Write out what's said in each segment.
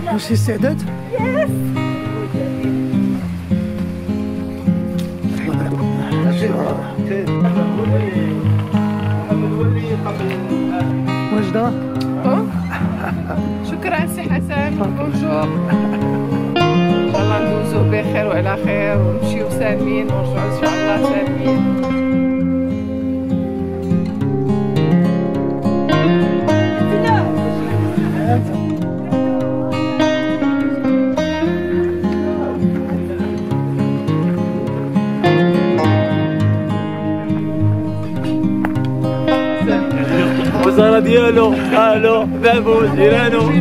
واش السعدات؟ يس. واجدة؟ شكرا سي حسن. بونجور. ان شاء الله ندوزو بخير وعلى خير ونمشيو سالمين ونرجعو ان شاء الله سالمين. الوزارة ديالو الو بابو جيرانو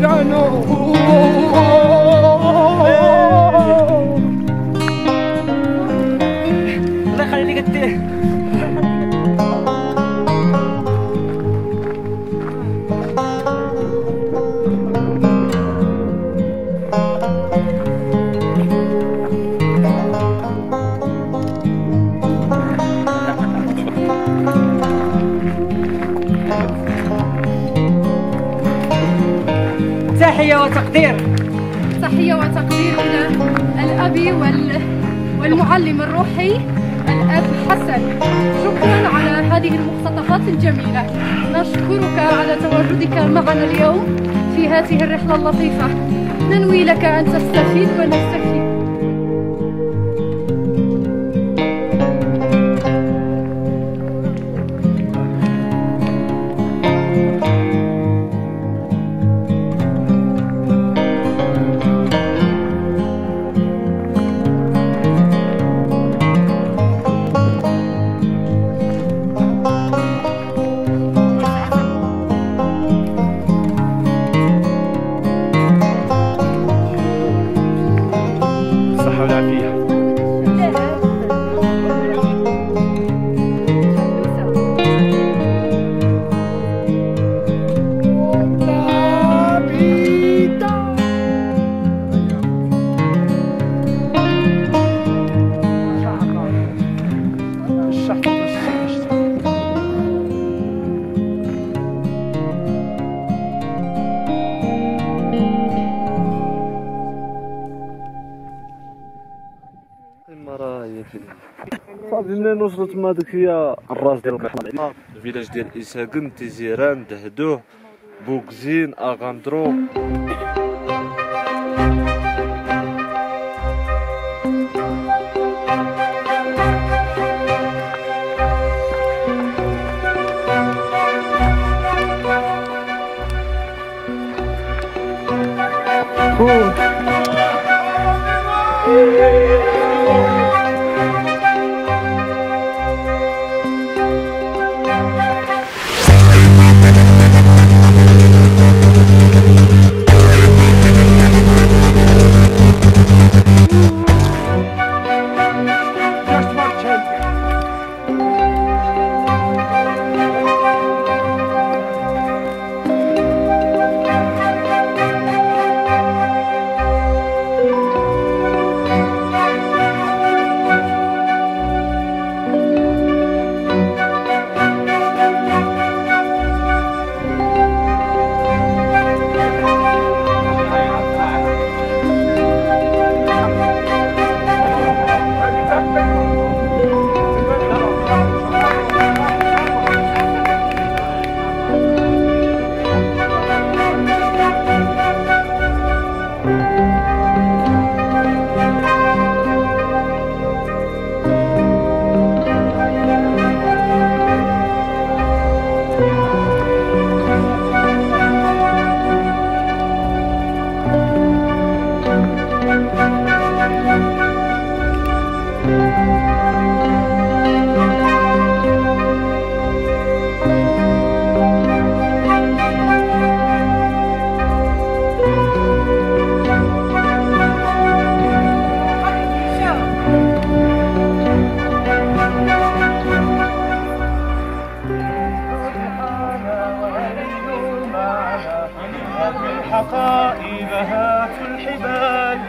الله يخلي لك الديه. تحية وتقدير. تحية وتقدير إلى الأب والمعلم الروحي الأب حسن. شكرا على هذه المقتطفات الجميلة. نشكرك على تواجدك معنا اليوم في هذه الرحلة اللطيفة. ننوي لك أن تستفيد ونستفيد. صافي منين وصلت ما داك هي الراس ديال القحمه الفيلاج ديال إساكن تيزيران دهدوه بوكزين اغاندرو. الحقائب هاتوا الحبال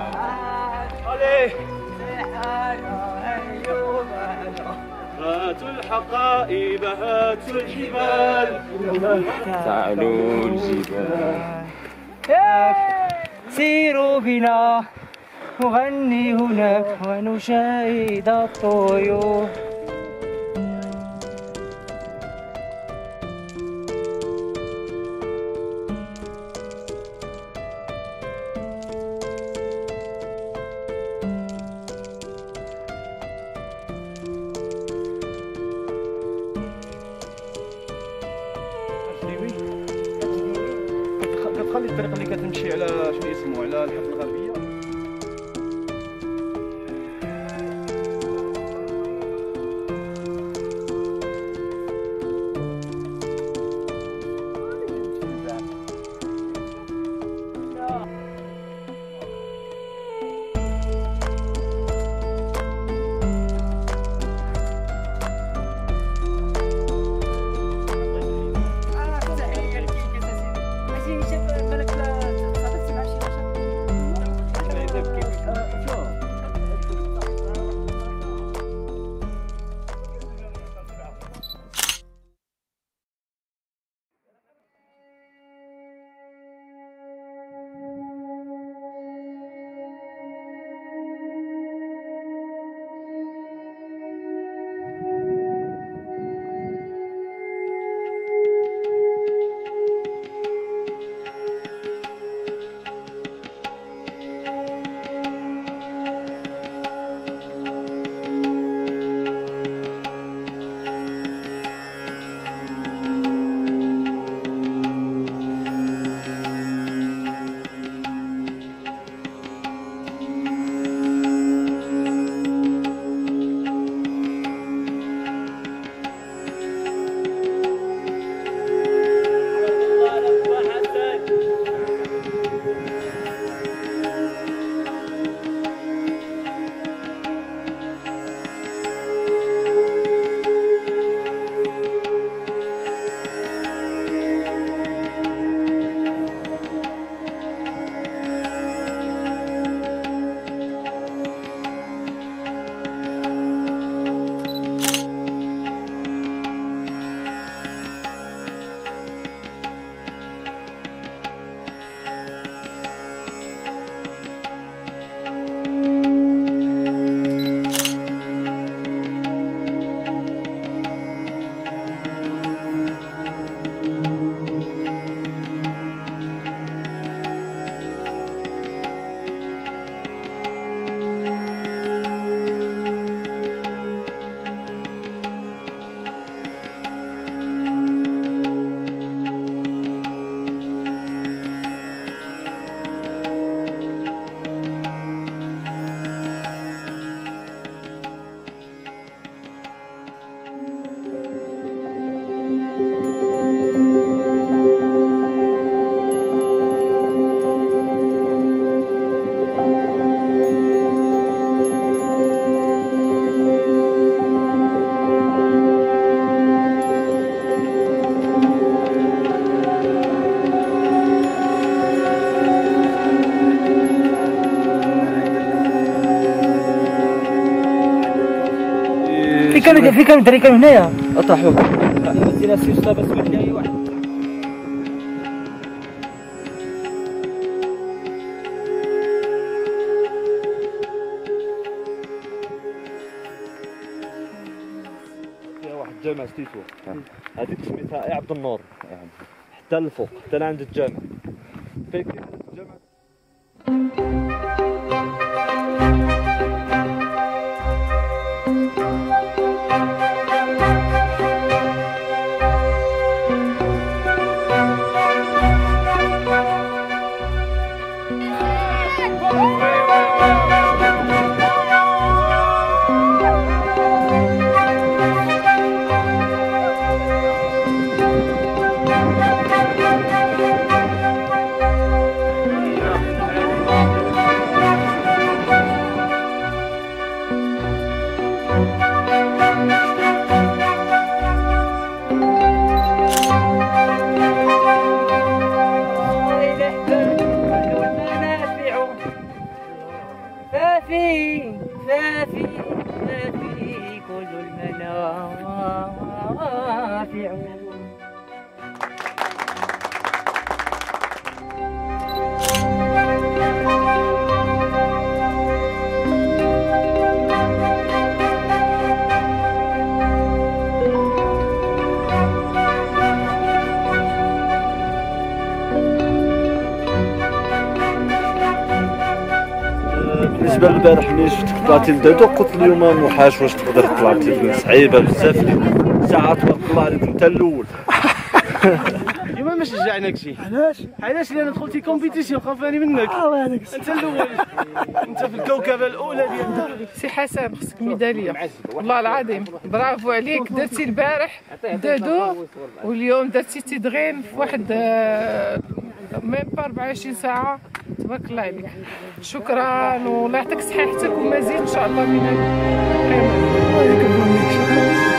عليه هاتوا الحقائب هاتوا الحبال تعالوا الجبال سيروا بنا نغني هناك ونشاهد الطيور. كتخلي الطريق اللي كتمشي على شنو اسمه على الحفل الغربيه. في كانوا دري كانوا هنايا اطاحوا مدينة سيوستا بس ما كاين واحد. فيها واحد الجامع سميتو هذيك سميتها عبد النور حتى الفوق حتى لعند الجامع فين كاين الجامع. فافي كل المنافع بالنسبه للبارح ملي شفتك طلعتي لدادو قلت اليوم محاش واش تقدر تطلع بتبان صعيبه بزاف ساعات تبارك الله عليك انت الاول. اليوم ما شجعناكشي. علاش لان دخلتي كومبيتيسيون خافاني منك. انت الاول، انت في الكوكبه الاولى ديال سي حسن خصك ميداليه والله العظيم، برافو عليك. درتي البارح دادو واليوم درتي تدغين في واحد ميم با 24 ساعه، تبارك الله عليك. شكرا والله يعطيك صحيحتك ومزيد ان شاء الله من القيمه.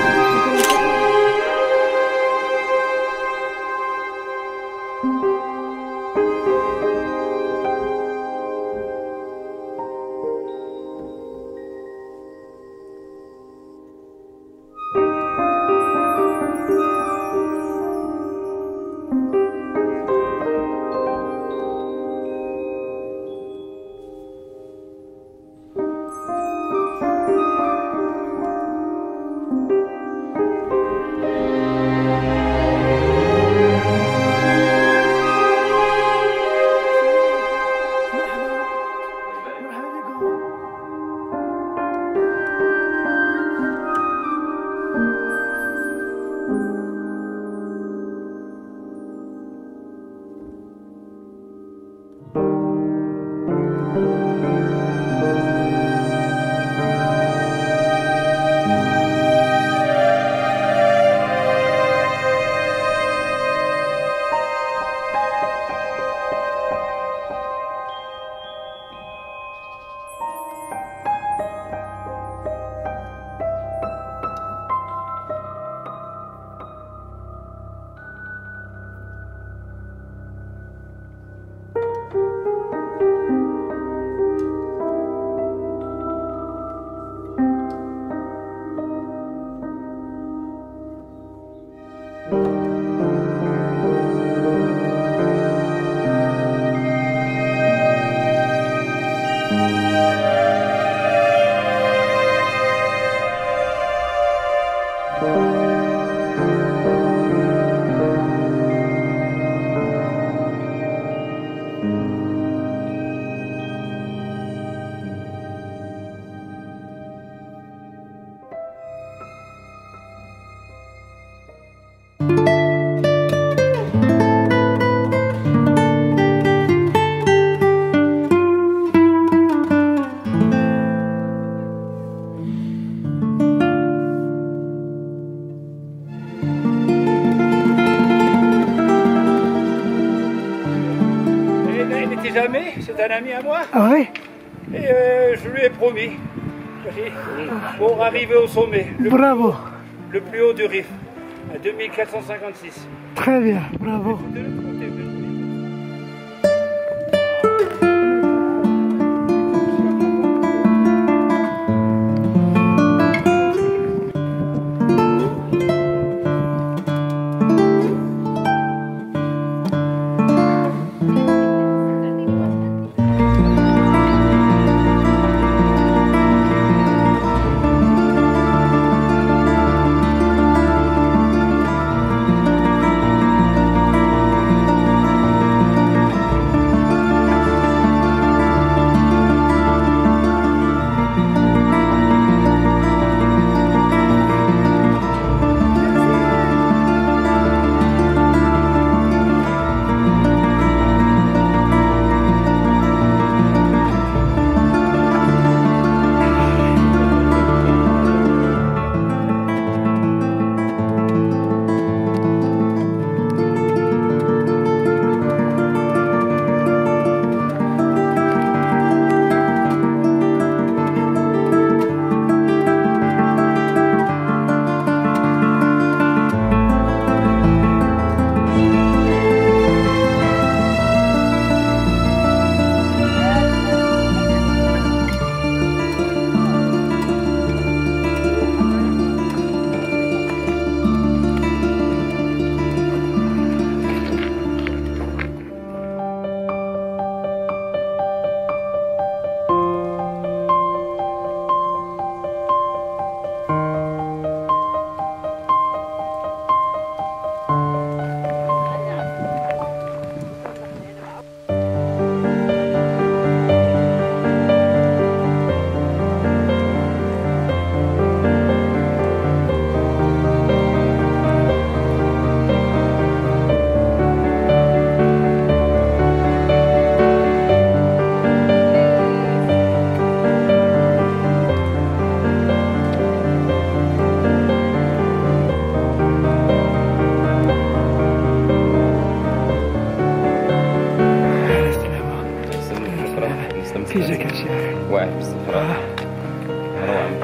Jamais, c'est un ami à moi. Ah oui. Et je lui ai promis, pour arriver au sommet, Bravo. Le plus haut du Rif, à 2456. Très bien, bravo.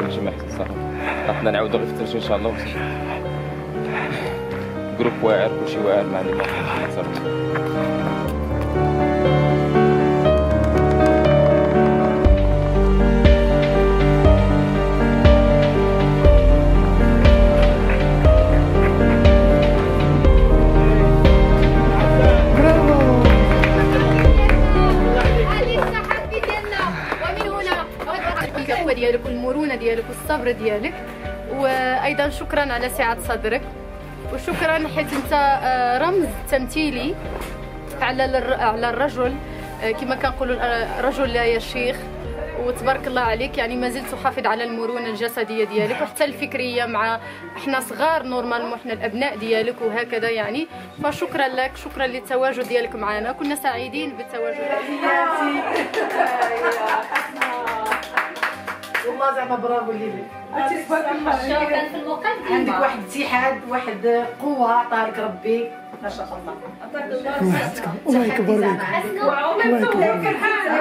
ماشي محسن صراحه. راحنا نعاودو غير في الترجي ان شاء الله. جروب واعر كلشي واعر ما عندي ما اكثر. ديالك والمرونه ديالك والصبر ديالك، وايضا شكرا على سعه صدرك، وشكرا حيت انت رمز تمثيلي على الرجل، كما كنقولوا الرجل لا يشيخ. وتبارك الله عليك، يعني ما زلت تحافظ على المرونه الجسديه ديالك وحتى الفكريه، مع احنا صغار نورمالمون احنا الابناء ديالك وهكذا يعني. فشكرا لك، شكرا للتواجد ديالك معنا، كنا سعيدين بالتواجد. والله زعما برافو ليلي، تبارك الله كان في المقدمه عندك واحد الاتحاد، واحد قوه عطاك ربي ما شاء الله. الله يكبر بك. الله يكبر بك.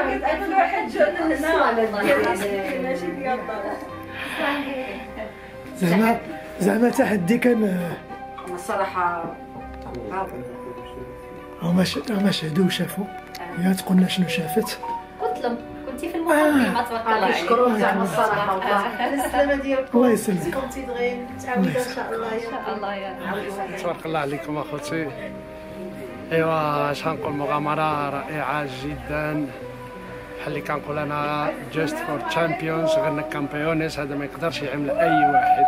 زعما تحدي كان الصراحه هما شهدوا وشافوا. يا تقولنا شنو شافت. قلت لهم كنتي في المقدمه تبارك الله عليك. نشكرهم زعما الصراحه والله على السلامه ديالكم. الله يسلمك. كنتي دغيا تعاودوا ان شاء الله. ان شاء الله يا رب. تبارك الله عليكم اخوتي. ايوا اش غنقول، مغامره رائعه جدا. بحال اللي كنقول انا جاست فور تشامبيونز، غير كامبيونيس، هذا ما يقدرش يعمل اي واحد.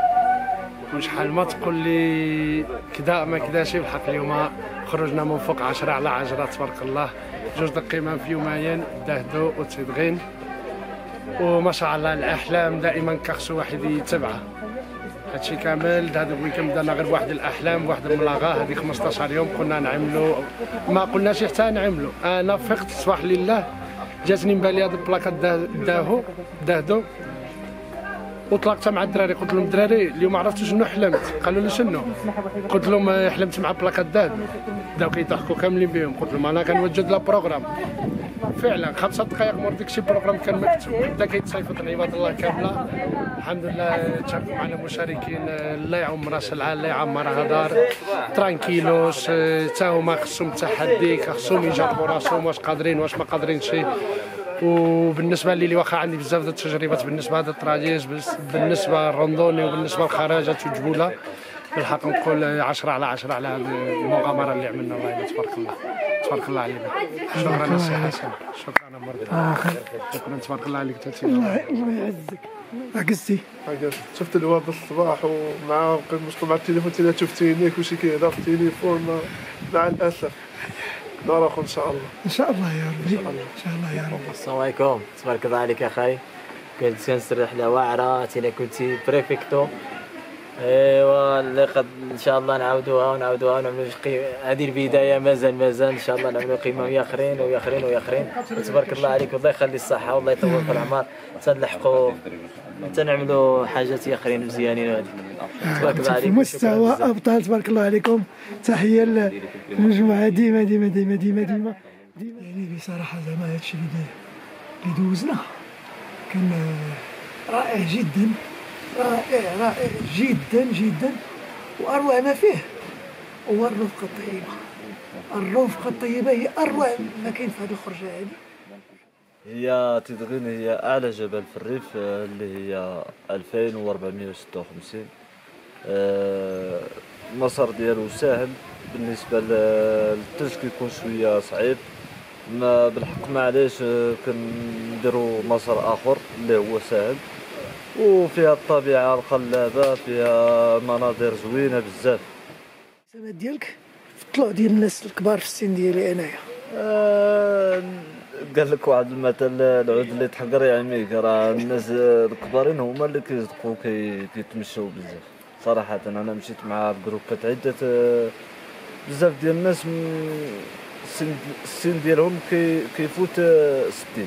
وشحال ما تقول لي كدا ما كداش، بالحق اليوم خرجنا من فوق 10 على 10 تبارك الله. جوج د القمم في يومين، دهدو وتصدغين، وما شاء الله الاحلام دائما كخصو واحد يتبعها. هادشي كامل هذا الويكند بدانا غير بواحد الاحلام، بواحد الملاغه. هذه 15 يوم كنا نعملوا، ما قلناش حتى نعملوا. انا فقت صباح لله جاتني من بالي هاد البلاكات دهدو، وطلقت مع الدراري. قلت لهم الدراري اليوم عرفتوا شنو حلمت؟ قالوا لي شنو؟ قلت لهم حلمت مع بلاكات دهدو. بداو كيضحكوا كاملين بهم. قلت لهم انا كنوجد لا بروغرام. فعلا 5 دقائق مور داكشي بروغرام كان مكتوب. بدا كيتصيفط عباد الله كامله. الحمد لله تشاركوا معنا مشاركين، الله يعم راس العال، الله يعمرها دار ترانكيلوس. حتى هما خصهم تحدي، خصهم يجربوا راسهم واش قادرين واش ما قادرين شي. وبالنسبه لي واخا عندي بزاف د التجربات بالنسبه لهذا التراجيز، بالنسبه للرندوني وبالنسبه للخراجات والجبوله، بالحق نقول 10 على 10 على هذه المغامره اللي عملنا. الله تبارك الله، تبارك الله علينا. شكرا السي حسن، شكرا مرة. شكرا تبارك الله عليك تاتي. الله يعزك. عكستي شفت الواد الصباح ومع مشكل مع التليفون، تينا شفتيني كلشي كيهضر في التليفون. مع الاسف نراكم ان شاء الله. ان شاء الله يا ربي، ان شاء الله يا رب. السلام عليكم، تبارك الله عليك اخاي. كنت كنسر رحله واعره، تينا كنتي بريفيكتو. ايوا اللي قد ان شاء الله نعاودوها ونعملوا هذه البدايه. مازال ان شاء الله نعملوا قمم اخرين. تبارك الله عليك، والله يخلي الصحه والله يطول في العمر، تنلحقوا تنعملوا حاجات اخرين مزيانين. هذيك تبارك الله عليك. مستوى ابطال تبارك الله عليكم. تحيه للمجموعه ديما يعني بصراحه زعما هادشي اللي دوزنا كان رائع جدا، رائع جدا. واروع ما فيه هو الرفقه الطيبه. هي اروع ما كاين في هذه الخرجه هذه. هي تدغين هي اعلى جبل في الريف، اللي هي 2456. المسار ديالو ساهل، بالنسبه للثلج كيكون شويه صعيب. ما بالحق معليش كنديروا مسار اخر اللي هو ساهل، وفيها الطبيعه الخلابه، فيها مناظر زوينه بزاف. السمات ديالك في الطلوع ديال الناس الكبار في السن ديالي انايا. قال لك واحد المثل، العود اللي تحقر يعميك. راه الناس الكبارين هما اللي كيصدقوا كيتمشوا بزاف. صراحه انا مشيت مع الجروبات عده، بزاف ديال الناس السن ديالهم كيفوت 60.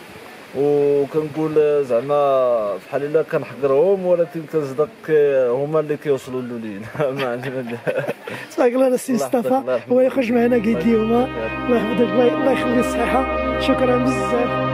وكنقول زعما بحال الا كنحقرهم، ولكن كنصدق هما اللي كيوصلوا للولين. ما عندي تبارك الله. السي مصطفى هو يخرج معنا قايد لي هما الله يحفظك، الله يخلي الصحه. شكرا بزاف.